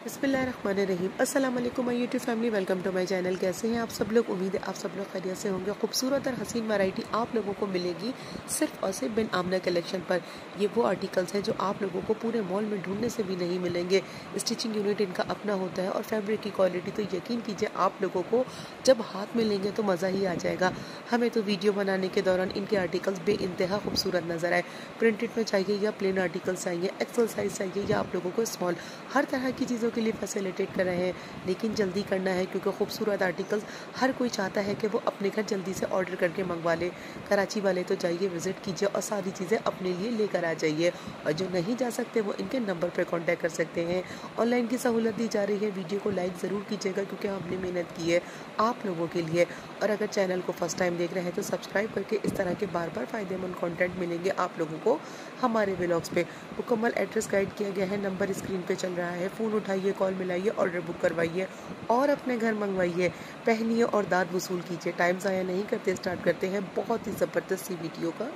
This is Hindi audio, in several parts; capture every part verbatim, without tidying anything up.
बिस्मिल्लाहिर्रहमानिर्रहीम। अस्सलाम वालेकुम my YouTube family, welcome to my channel. कैसे हैं आप सब लोग? उम्मीद है आप सब लोग खैरियत से होंगे। खूबसूरत और हसीन वैरायटी आप लोगों को मिलेगी सिर्फ और सिर्फ बिन आमना कलेक्शन पर। ये वो आर्टिकल्स हैं जो आप लोगों को पूरे मॉल में ढूंढने से भी नहीं मिलेंगे। स्टिचिंग यूनिट इनका अपना होता है और फैब्रिक की क्वालिटी तो यकीन कीजिए आप लोगों को जब हाथ में लेंगे तो मज़ा ही आ जाएगा। हमें तो वीडियो बनाने के दौरान इनके आर्टिकल्स बे इंतहा खूबसूरत नज़र आए। प्रिंटेड में चाहिए या प्लेन आर्टिकल्स चाहिए, एक्सल साइज चाहिए या आप लोगों को स्मॉल, हर तरह की चीज़ों के लिए फैसिलिटेट कर रहे हैं। लेकिन जल्दी करना है क्योंकि खूबसूरत आर्टिकल्स हर कोई चाहता है कि वो अपने घर जल्दी से ऑर्डर करके मंगवा ले। कराची वाले तो जाइए, विजिट कीजिए और सारी चीज़ें अपने लिए लेकर आ जाइए। और जो नहीं जा सकते वो इनके नंबर पर कॉन्टैक्ट कर सकते हैं। ऑनलाइन की सहूलत दी जा रही है। वीडियो को लाइक ज़रूर कीजिएगा क्योंकि हमने मेहनत की है आप लोगों के लिए। और अगर चैनल को फर्स्ट टाइम देख रहे हैं तो सब्सक्राइब करके इस तरह के बार बार फ़ायदेमंद कंटेंट मिलेंगे आप लोगों को हमारे व्लॉग्स पे। मुकम्मल एड्रेस गाइड किया गया है, नंबर स्क्रीन पे चल रहा है। फ़ोन उठाइए, कॉल मिलाइए, ऑर्डर बुक करवाइए और अपने घर मंगवाइए। पहनिए और दाद वसूल कीजिए। टाइम ज़ाया नहीं करते, स्टार्ट करते हैं बहुत ही ज़बरदस्त सी वीडियो का।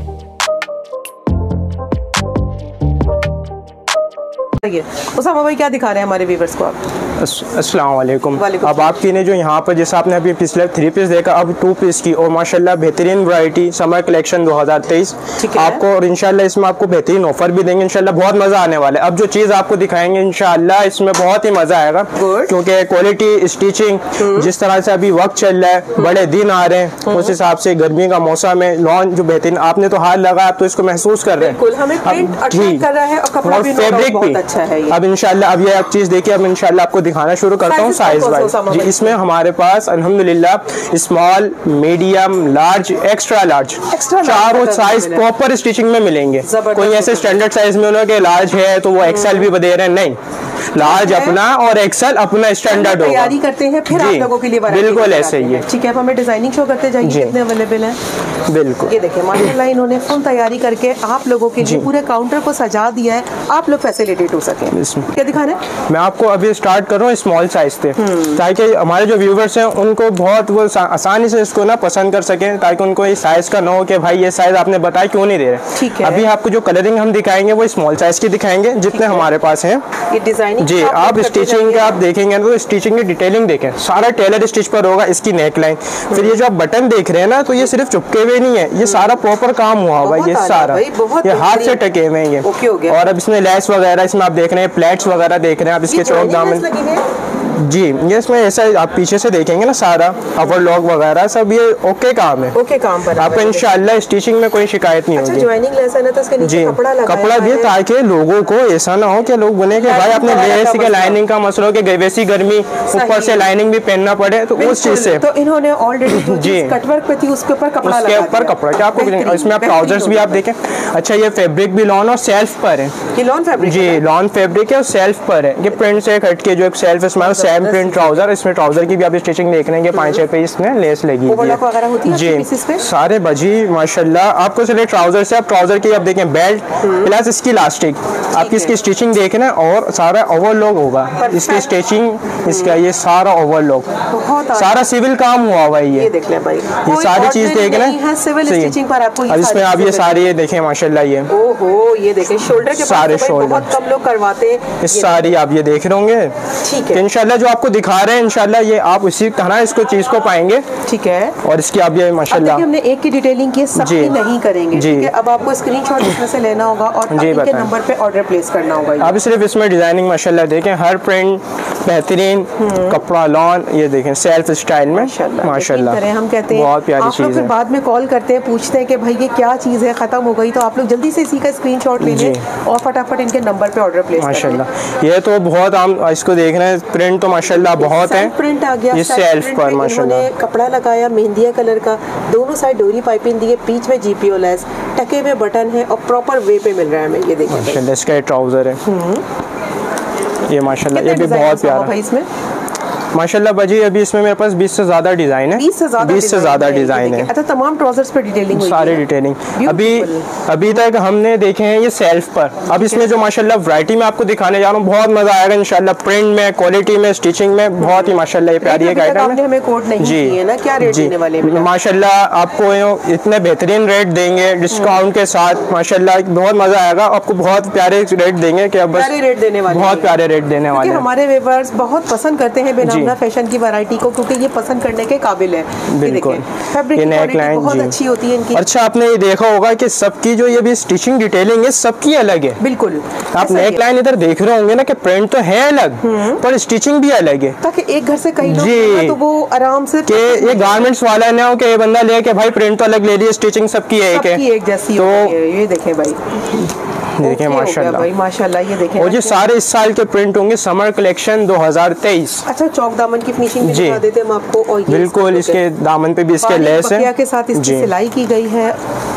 उसामा भाई क्या दिखा रहे हैं हमारे व्यूअर्स को आप? अस्सलाम वालेकुम। अब आपकी ने जो यहाँ पर जैसा आपने अभी पिछले थ्री पीस देखा, अब टू पीस की और माशाल्लाह बेहतरीन वैरायटी समर कलेक्शन दो हज़ार तेईस आपको, और इंशाल्लाह इसमें आपको बेहतरीन ऑफर भी देंगे। इंशाल्लाह बहुत मज़ा आने वाला है। अब जो चीज़ आपको दिखाएंगे इंशाल्लाह इसमें बहुत ही मज़ा आएगा क्योंकि क्वालिटी, स्टिचिंग, जिस तरह से अभी वक्त चल रहा है, बड़े दिन आ रहे हैं, उस हिसाब से गर्मी का मौसम है, लॉन जो बेहतरीन आपने तो हाथ लगा, आप तो इसको महसूस कर रहे हैं। फैब्रिक भी अब इंशाल्लाह अब ये आप चीज़ देखिए। अब इंशाल्लाह आपको दिखाना शुरू करता हूँ साइज वाइज जी। इसमें हमारे पास अल्हम्दुलिल्लाह small, medium, large, extra large, चारों साइज प्रॉपर स्टिचिंग में मिलेंगे। कोई ऐसे स्टैंडर्ड साइज में उन्होंने लार्ज है तो वो एक्सेल भी दे रहे हैं, नहीं, लार्ज अपना और एक्सेल अपना स्टैंडर्ड होगा। तैयारी करते हैं फिर आप लोगों के लिए बिल्कुल ऐसे ही है। ठीक है, अब हमें डिजाइनिंग शो करते जाइए कितने अवेलेबल हैं। बिल्कुल, ये देखिए माशाल्लाह इन्होंने फुल तैयारी करके आप लोगों के लिए पूरे काउंटर को सजा दिया है, आप लोग फैसिलिटेट हो सके। क्या दिखाना है? मैं आपको अभी स्टार्ट कर रहा हूँ स्मॉल साइज से, ताकि हमारे जो व्यूवर्स हैं उनको बहुत वो आसानी से इसको ना पसंद कर सकें, ताकि उनको ये साइज का ना हो कि भाई ये साइज आपने बताया क्यों नहीं दे रहे। ठीक है, अभी आपको जो कलरिंग हम दिखाएंगे वो स्मॉल साइज की दिखाएंगे जितने हमारे पास हैं। ये डिजाइनिंग जी, आप स्टिचिंग के आप देखेंगे तो स्टिचिंग की डिटेलिंग देखें, सारा टेलर स्टिच पर होगा। इसकी नेक लाइन, फिर ये जो आप बटन देख रहे हैं ना, तो ये सिर्फ चिपके हुए नहीं है, ये सारा प्रॉपर काम हुआ हुआ है। ये सारा ये हाथ से टके हुए हैं। और अब इसमें लेस वगैरह इसमें आप देख रहे हैं, प्लेट्स वगैरह देख रहे हैं आप इसके चौक दामन जी। ये इसमें ऐसा आप पीछे से देखेंगे ना, सारा अवर लॉक वगैरह सब ये ओके काम है। ओके काम पर आपको इंशाल्लाह स्टिचिंग में कोई शिकायत नहीं होगी। ज्वाइनिंग लेस है ना, तो इसके नीचे कपड़ा लगाया कपड़ा भी, ताकि लोगों को ऐसा ना हो कि लोग बोले कि भाई अपने वेसी के लाइनिंग का मसला हो कि वैसी गर्मी ऊपर से लाइनिंग भी पहनना पड़े, तो उस चीज से तो इन्होंने ऑलरेडी जी कटवर्क पे थी उसके ऊपर कपड़ा उसके ऊपर कपड़ा क्या आपको इसमें आप ट्राउजर्स भी आप देखें। अच्छा, ये फैब्रिक भी लॉन और सेल्फ पर है। ये लॉन फैब्रिक जी, लॉन फैब्रिक है और सेल्फ पर है। ये प्रिंट से हट के जो एक सेल्फ इसमें सेम प्रिंट ट्राउजर, इसमें ट्राउजर की भी आप स्टिचिंग देख रहे हैं, पांच छह पे इसमें लेस लगी हुई है जी। सारे बजी माशाल्लाह आपको सिर्फ ट्राउजर से आप ट्राउजर की आप देखें बेल्ट प्लस इसकी इलास्टिक, आपकी इसकी स्टिचिंग देखना और सारा ओवरलॉक होगा। इसकी स्टिचिंग, इसका ये सारा ओवरलॉक, सारा सिविल काम हुआ हुआ है। ये देख ले भाई, ये सारी चीज देखना है सिविल स्टिचिंग पर आपको। अब इसमें आप ये सारी ये देखें माशाल्लाह, ये ओहो ये देखें शोल्डर के सारे शोल्डर बहुत कम लोग करवाते हैं। इस सारी आप ये देख रहे होंगे। ठीक है, इंशाल्लाह जो आपको दिखा रहे हैं इंशाल्लाह ये आप उसी तरह इसको चीज को पाएंगे। ठीक है, और इसकी आप ये माशाल्लाह हमने एक की डिटेलिंग की, सबकी नहीं करेंगे जी। अब आपको स्क्रीनशॉट इसमें से लेना होगा और इनके नंबर पे ऑर्डर प्लेस करना होगा। आप सिर्फ इसमें डिजाइनिंग माशाल्लाह देखें, हर प्रिंट बेहतरीन, कपड़ा लॉन, ये देखें सेल्फ स्टाइल में माशाल्लाह। हम कहते हैं बहुत प्यारी चीज है। फिर बाद में कॉल करते हैं, पूछते हैं कि भाई ये क्या चीज है, खत्म हो गई, तो आप लोग जल्दी से इसी का स्क्रीनशॉट ले लें और फटाफट इनके नंबर पे ऑर्डर प्लेस माशाल्लाह। ये तो बहुत हम इसको देख रहे हैं, प्रिंट तो माशाल्लाह बहुत है। प्रिंट आ गया, ये सेल्फ पर माशाल्लाह कपड़ा लगाया मेहंदिया कलर का, दोनों साइड डोरी पाइपिंग दी है, बीच में जीपीओ लेस, टके में बटन है और प्रॉपर वे पे मिल रहा है हमें। ये देखिए माशाल्लाह इसका ट्राउजर है, ये माशाल्लाह ये भी बहुत प्यारा है। इसमें माशाल्लाह बाजी अभी इसमें मेरे पास बीस से ज्यादा डिजाइन है, बीस से ज्यादा डिजाइन है। अच्छा, तमाम ट्राउजर्स पे डिटेलिंग हुई है, सारे डिटेलिंग अभी अभी तक हमने देखे हैं ये सेल्फ पर। अब इसमें जो माशाल्लाह वैरायटी में आपको दिखाने जा रहा हूँ, बहुत मजा आएगा इंशाल्लाह। प्रिंट में, क्वालिटी में, स्टिचिंग में बहुत ही माशाल्लाह ये प्यारी एक आइटम है। हमें कोड नहीं जी है ना, क्या रेट देने वाले हैं माशाल्लाह? आपको इतने बेहतरीन रेट देंगे डिस्काउंट के साथ, माशाल्लाह बहुत मजा आएगा। आपको बहुत प्यारे रेट देंगे कि अब बस रेट देने वाले, बहुत प्यारे रेट देने वाले हैं। हमारे व्यूअर्स बहुत पसंद करते हैं बेनामना फैशन की वैरायटी को, क्योंकि ये पसंद करने के काबिल है। बिल्कुल, फैब्रिक क्वालिटी बहुत अच्छी होती है इनकी। अच्छा, आपने ये देखा होगा कि सबकी जो ये भी स्टिचिंग डिटेलिंग है सबकी अलग है। बिल्कुल, आप नेक लाइन इधर देख रहे होंगे ना कि प्रिंट तो है अलग पर स्टिचिंग भी अलग है, ताकि एक घर से कई लोग तो वो आराम से कि ये गारमेंट्स वाला ना हो कि ये बंदा ले के भाई प्रिंट तो अलग ले लिया, स्टिचिंग सबकी एक है, एक जैसी। तो ये देखें भाई, देखें माशाल्लाह भाई माशाल्लाह, ये देखें। और ये सारे इस साल के प्रिंट होंगे, समर कलेक्शन दो हज़ार तेईस। अच्छा, चौक दामन की फिनिशिंग भी दिखा देते हैं हम आपको। और ये बिल्कुल, इसके दामन पे भी इसके लेस है के साथ इसकी सिलाई की गई है।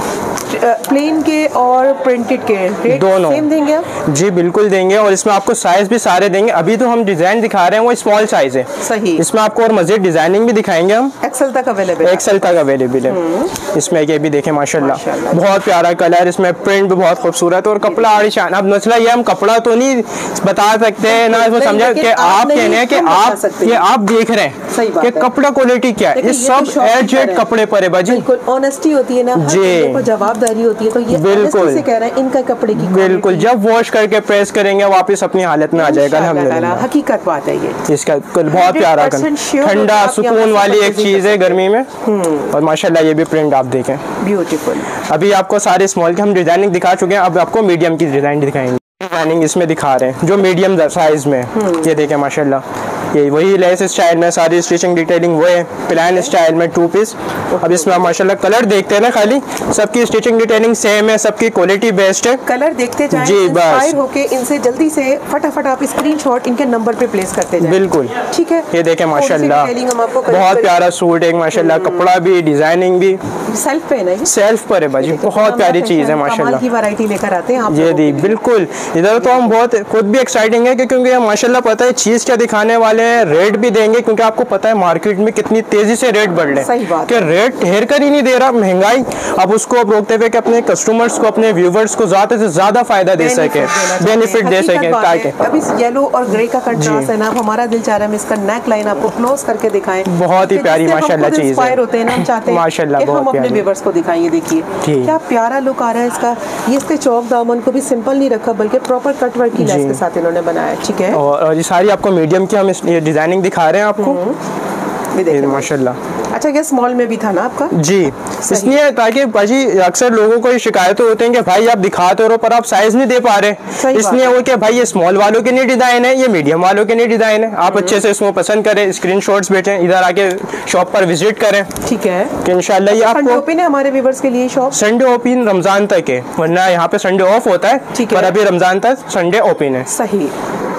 प्लेन के और प्रिंटेड के रेट दोनों सेम देंगे आप? जी बिल्कुल देंगे, और इसमें आपको साइज भी सारे देंगे। अभी तो हम डिजाइन दिखा रहे हैं वो स्मॉल साइज है, सही। इसमें आपको और मजीद डिजाइनिंग भी दिखाएंगे हम, एक्सेल तक अवेलेबल है, एक्सेल तक अवेलेबल है। इसमें ये भी देखें माशाल्लाह बहुत प्यारा कलर, इसमें प्रिंट भी बहुत खूबसूरत और कपड़ा आलिशान। अब मसला ये हम कपड़ा तो नहीं बता सकते ना, इसमें समझा कि आप कहने हैं कि आप ये आप देख रहे हैं कि कपड़ा क्वालिटी क्या है, ये सब एडजेट कपड़े पर है बाजी। बिल्कुल ऑनेस्टी होती है ना, जी जवाबदारी होती है, तो ये बिल्कुल से कह रहे हैं इनका कपड़े की बिल्कुल, जब वॉश करके प्रेस करेंगे वापस अपनी हालत में आ जाएगा अल्हम्दुलिल्लाह। हकीकत बात है ये, इसका बहुत प्यारा ठंडा सुकून वाली एक चीज है गर्मी में। और माशाल्लाह ये भी प्रिंट आप देखें ब्यूटीफुल। अभी आपको सारे स्मॉल के हम डिजाइनिंग दिखा चुके हैं, अब आपको मीडियम की डिजाइन दिखाएंगे। डिजाइनिंग इसमें दिखा रहे हैं जो मीडियम साइज में, ये देखें माशाल्लाह ये वही लेस स्टाइल में सारी स्टिचिंग डिटेलिंग वो है, प्लान स्टाइल में टू पीस। अब इसमें आप माशाल्लाह कलर देखते हैं ना, खाली सबकी स्टिचिंग डिटेलिंग सेम है, सबकी क्वालिटी बेस्ट है। कलर देखते जाएं, जी बस होके इनसे जल्दी से फटाफट आप स्क्रीनशॉट इनके नंबर पे प्लेस करते जाएं। बिल्कुल ठीक है, ये देखें माशाल्लाह बहुत प्यारा सूट है माशाल्लाह, कपड़ा भी डिजाइनिंग भी सेल्फ पे है, सेल्फ पर है बाजी, बहुत प्यारी चीज है माशाल्लाह की वैरायटी लेकर आते हैं आप ये दी। बिल्कुल, इधर तो हम बहुत खुद भी एक्साइटिंग है क्योंकि हम माशाल्लाह पता है चीज क्या दिखाने वाले हैं, रेट भी देंगे, क्योंकि आपको पता है मार्केट में कितनी तेजी से रेट बढ़ रहे हैं कि रेट ठहर कर ही नहीं दे रहा, महंगाई। अब उसको अब रोकते हुए कि अपने कस्टमर्स को, अपने व्यूवर्स को ज्यादा से ज्यादा फायदा दे सके, बेनिफिट दे सके, ताकि अभी येलो और ग्रे का कंट्रास्ट है ना, हमारा दिल चाह रहा है इसका नेक लाइन आपको क्लोज करके दिखाएं। बहुत ही प्यारी माशाल्लाह चीज है, इंस्पायर होते हैं ना, हम चाहते हैं माशाल्लाह हम अपने व्यूवर्स को दिखाएं। ये देखिए क्या प्यारा लुक आ रहा है इसका। ये इसके चौक दामन को भी सिंपल नहीं रखा बल्कि प्रॉपर कट वर्क की लेस के साथ इन्होंने बनाया। ठीक है, और ये सारी आपको मीडियम की हम ये डिजाइनिंग दिखा रहे हैं आपको माशाल्लाह। अच्छा, ये स्मॉल में भी था ना आपका? जी, इसलिए ताकि भाजी अक्सर लोगों को ये शिकायतें होती हैं कि भाई आप दिखाते हो पर आप साइज नहीं दे पा रहे, इसलिए वो कि भाई ये स्मॉल वालों के लिए डिजाइन है, ये मीडियम वालों के लिए डिजाइन है। आप अच्छे से इसको पसंद करें, स्क्रीनशॉट्स भेजें, इधर आके शॉप पर विजिट करें। ठीक है, कि इंशाल्लाह ये आपको ओपन है हमारे व्यूअर्स के लिए शॉप? संडे ओपन रमजान तक है, वरना यहाँ पे संडे ऑफ होता है, पर अभी रमजान तक संडे ओपन है। सही।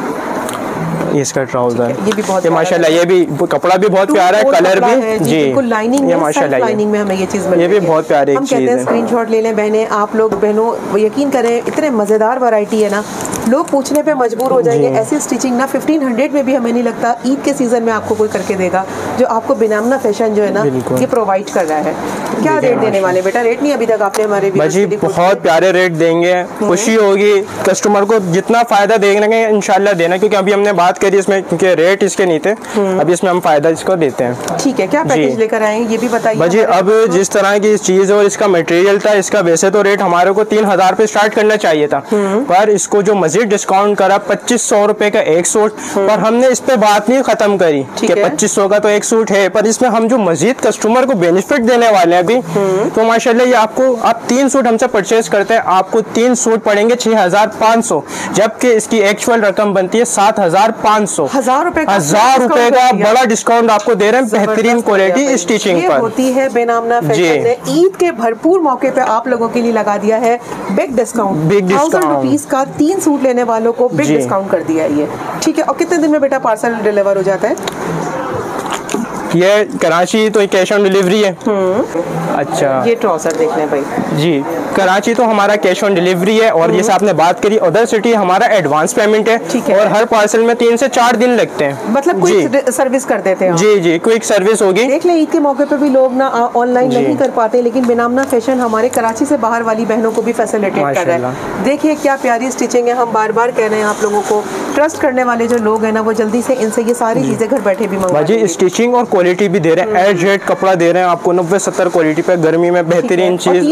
इसका ट्राउजर ये भी बहुत माशाल्लाह, ये भी कपड़ा भी बहुत प्यारा है, कलर भी जी बिल्कुल लाइनिंग ये माशाल्लाह लाइनिंग में हमें ये चीज मिल ये भी बहुत प्यारी हम कहते हैं स्क्रीनशॉट ले लें बहनें, आप लोग बहनों यकीन करें इतने मजेदार वैरायटी है ना, लोग पूछने पे मजबूर हो जाएंगे। ऐसी स्टिचिंग ना फिफ्टीन हंड्रेड में भी हमें नहीं लगता ईद के सीजन में आपको कोई करके देगा, जो आपको बेनामना फैशन जो है ना ये प्रोवाइड कर रहा है। क्या रेट देने वाले बेटा? रेट नहीं अभी तक आपने हमारे जी बहुत प्यारे रेट देंगे, खुशी होगी कस्टमर को, जितना फायदा देंगे इंशाल्लाह देना, क्योंकि अभी हमने बात करी इसमें क्योंकि रेट इसके नहीं थे, अभी इसमें हम फायदा इसको देते हैं। ठीक है, क्या पैकेज लेकर आएंगे ये भी बताइए भाजी। अब जिस तरह की चीज और इसका मटेरियल था, इसका वैसे तो रेट हमारे को तीन हजार पे स्टार्ट करना चाहिए था, पर इसको जो मजीद डिस्काउंट करा पच्चीस सौ रुपए का एक सूट, पर हमने इस पे बात नहीं खत्म करी कि पच्चीस सौ का तो एक सूट है, पर इसमें हम जो मजीद कस्टमर को बेनिफिट देने वाले हैं अभी, तो माशाल्लाह ये आपको आप तीन सूट हमसे परचेज करते हैं, आपको तीन सूट पड़ेंगे छह हजार पाँच सौ, जबकि इसकी एक्चुअल रकम बनती है सात हजार पाँच सौ। हजार रुपए हजार रुपए का बड़ा डिस्काउंट आपको दे रहे हैं, बेहतरीन क्वालिटी स्टिचिंग पर होती है। बेनामना फैशन ने ईद के भरपूर मौके पे आप लोगों के लिए लगा दिया है big discount, big discount rupees का तीन सूट लेने वालों को बिग डिस्काउंट कर दिया है ये। ठीक है, और कितने दिन में बेटा पार्सल डिलीवर हो जाता है? ये कराची तो कैश ऑन डिलीवरी है। अच्छा, ये ट्राउजर देख लें भाई जी, कराची तो हमारा कैश ऑन डिलीवरी है और जैसे आपने बात करी अदर सिटी हमारा एडवांस पेमेंट है, ठीक है। और हर पार्सल में तीन से चार दिन लगते हैं, मतलब क्विक सर्विस कर देते हैं। जी जी, क्विक सर्विस होगी। देख लें ईद के मौके पे भी लोग ना ऑनलाइन नहीं कर पाते, लेकिन बेनामना फैशन हमारे कराची से बाहर वाली बहनों को भी फैसिलिटेट कर रहा है। देखिए क्या प्यारी स्टिचिंग है। हम बार बार कह रहे हैं आप लोगों को, ट्रस्ट करने वाले जो लोग हैं ना वो जल्दी से इनसे ये सारी चीजें घर बैठे भी मंगवा जी, स्टिचिंग और क्वालिटी भी दे रहे हैं, एज रेट कपड़ा दे रहे हैं आपको नब्बे सत्तर क्वालिटी पे, गर्मी में बेहतरीन चीज,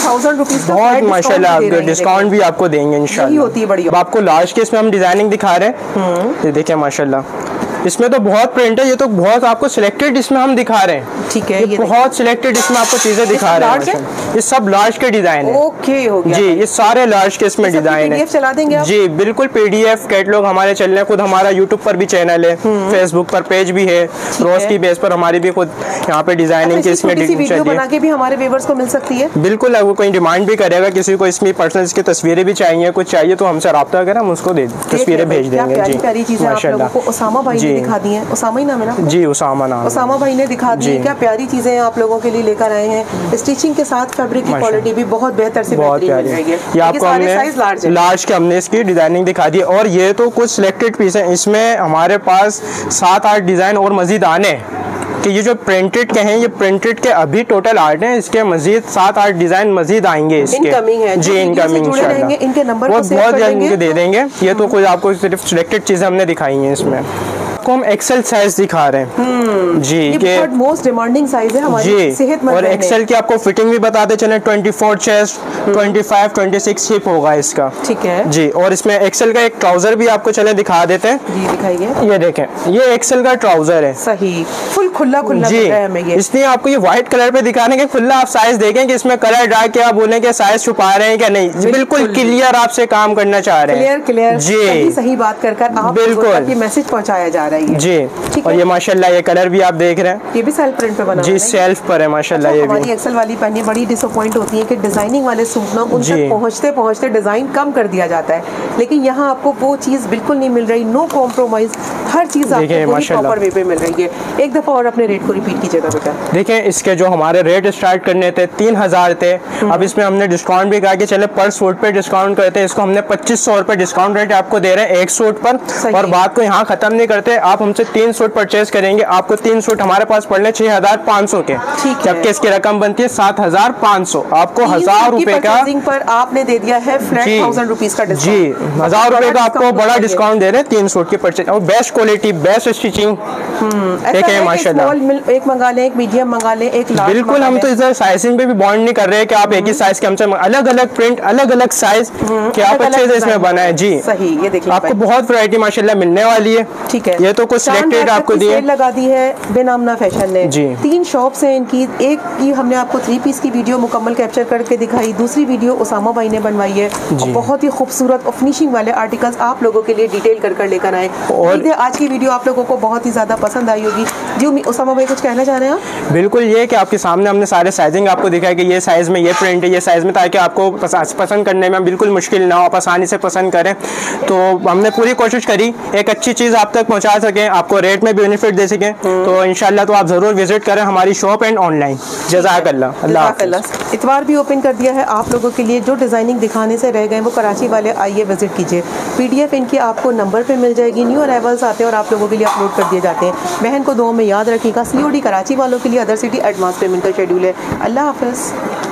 बहुत माशाल्लाह डिस्काउंट भी आपको देंगे इंशाल्लाह। होती है बड़ी। आपको लार्ज के इसमें हम डिजाइनिंग दिखा रहे हैं, ये देखिए माशाल्लाह, इसमें तो बहुत प्रिंट है, ये तो बहुत आपको सिलेक्टेड इसमें हम दिखा रहे हैं। ठीक है, ये, ये बहुत सिलेक्टेड इसमें आपको चीजें दिखा रहे हैं। ये सब लार्ज के डिजाइन है। ओके हो गया जी, ये सारे लार्ज के इसमें डिजाइन है। चला देंगे आप? जी बिल्कुल, पीडीएफ कैटलॉग हमारे चल रहे हैं, खुद हमारा यूट्यूब पर भी चैनल है, फेसबुक पर पेज भी है, रोज की बेस पर हमारी भी खुद यहाँ पे डिजाइनिंग के इसमें वीडियो बना के भी हमारे व्यूअर्स को मिल सकती है। बिल्कुल, अगर कोई डिमांड भी करेगा, किसी को इसमें पर्सनल इसकी तस्वीरें भी चाहिए, कुछ चाहिए तो हमसे रब्ता करें, हम उसको दे तस्वीरें भेज देंगे। प्यारी प्यारी चीजें आप लोगों को उसामा भाई ने दिखा दी हैं। उसामा ही नाम है ना? जी, उसामा नाम। उसामा भाई ने दिखा दी। क्या प्यारी चीजें आप लोगों के लिए लेकर आए हैं। स्टिचिंग के साथ फैब्रिक की क्वालिटी भी बहुत बेहतर से बहुत प्यारी है। ये आपको हमने लार्ज के हमने इसकी डिजाइनिंग दिखा दी, और ये तो कुछ सिलेक्टेड पीस है, इसमें हमारे पास सात आठ डिजाइन और मजीद आने कि ये जो प्रिंटेड के हैं, ये प्रिंटेड के अभी टोटल आठ हैं, इसके मजीद सात आठ डिजाइन मजीद आएंगे इसके। इनकमिंग है जी, इनकमिंग इनके नंबर वो बहुत जल्द दे देंगे। ये तो कुछ आपको सिर्फ सिलेक्टेड चीजें हमने दिखाई हैं इसमें। आपको हम एक्सेल साइज दिखा रहे हैं जी, ये बहुत मोस्ट डिमांडिंग साइज है हमारी सेहतमंद। और एक्सेल की आपको फिटिंग भी बताते चले, चौबीस चेस्ट, पच्चीस, छब्बीस हिप होगा इसका। ठीक है जी, और इसमें एक्सेल का एक ट्राउजर भी आपको चले दिखा देते हैं। जी दिखाइए। ये देखें, ये एक्सेल का ट्राउजर है। सही, फुल खुला खुला जी, इसलिए आपको ये व्हाइट कलर पे दिखाने के खुला आप साइज देखें कि इसमें कलर डाल के आप बोले कि साइज छुपा रहे हैं क्या नहीं, बिल्कुल क्लियर आपसे काम करना चाह रहे हैं। क्लियर क्लियर जी, सही बात कर कर आप बिल्कुल मैसेज पहुंचाया जा रहा है जी। और ये माशाल्लाह ये कलर भी आप देख रहे हैं, ये भी सेल्फ प्रिंट पे बना जी, सेल्फ पर है माशाल्लाह। ये हमारी एक्सेल वाली पहनी बड़ी डिसअपॉइंट होती है कि डिजाइनिंग वाले सूट ना उन तक पहुंचते पहुंचते डिजाइन कम कर दिया जाता है, लेकिन यहाँ आपको वो चीज बिल्कुल नहीं मिल रही, नो कॉम्प्रोमाइज, हर चीज आपको प्रॉपर वे पे मिल रही है। एक दफा और अपने रेट को रिपीट कीजिएगा बेटा। देखिए, इसके जो हमारे रेट स्टार्ट करने थे तीन हजार थे, अब इसमें हमने डिस्काउंट भी कहा कि चले पर सूट पे डिस्काउंट करते हैं, इसको हमने पच्चीस सौ रुपए डिस्काउंट रेट आपको दे रहे हैं एक सूट पर। और बात को यहाँ खत्म नहीं करते, आप हमसे तीन सूट परचेज करेंगे, आपको तीन सूट हमारे पास पड़ ले छह हजार पाँच सौ के, जबकि इसकी रकम बनती है सात हजार पाँच सौ। आपको हजार रुपए का पर आपने दे दिया है फ्लैट थाउजेंड रुपीज का जी, हजार रुपए का आपको बड़ा डिस्काउंट दे रहे हैं तीन सूट की परचेज, और बेस्ट क्वालिटी, बेस्ट स्टिचिंग। माशाल्लाह, एक मंगा लें, एक मीडियम मंगा लें, एक लार्ज। बिल्कुल, हम तो इधर साइजिंग पे भी बॉन्ड नहीं कर रहे कि आप एक ही साइज के, हमसे अलग अलग प्रिंट, अलग अलग साइज के आप अच्छे से इसमें बनाए। जी सही, ये देखिए आपको बहुत वैरायटी माशाल्लाह मिलने वाली है। ठीक है, ये तो कुछ सिलेक्टेड आपको दिए लगा दी है बेनामना फैशन ने। जी, तीन शॉप्स हैं इनकी, एक की हमने आपको थ्री पीस की वीडियो मुकम्मल कैप्चर करके दिखाई, दूसरी वीडियो उसामा भाई ने बनवाई है, बहुत ही खूबसूरत और फिनिशिंग वाले आर्टिकल्स आप लोगों के लिए डिटेल कर कर लेकर आए। और आज की वीडियो आप लोगों को बहुत ही ज्यादा पसंद आई होगी। जी उसामा भाई कुछ कहना चाह रहे हैं आप? बिल्कुल, ये कि आपके सामने हमने सारे साइजिंग आपको दिखाया कि ये साइज में ये प्रिंट है, ये साइज में, ताकि आपको पसंद करने में बिल्कुल मुश्किल ना हो, आप आसानी से पसंद करें। तो हमने पूरी कोशिश करी एक अच्छी चीज़ आप तक पहुंचा सकें, आपको रेट में बेनिफिट दे सकें। तो इंशाल्लाह तो आप ज़रूर विजिट करें हमारी शॉप एंड ऑनलाइन। जज़ाकल्लाह, अल्लाह हाफ़िज़। इतवार भी ओपन कर दिया है आप लोगों के लिए, जो डिज़ाइनिंग दिखाने से रह गए वो कराची वाले आइए विजिट कीजिए। पीडीएफ इनकी आपको नंबर पे मिल जाएगी, न्यू अराइवल्स आते हैं और आप लोगों के लिए अपलोड कर दिए जाते हैं। बहन को दुआ में याद रखिएगा। सीओडी कराची वालों के लिए अदर सिटी एडवांस पेमेंट का शेड्यूल है। अल्लाह हाफ़िज़।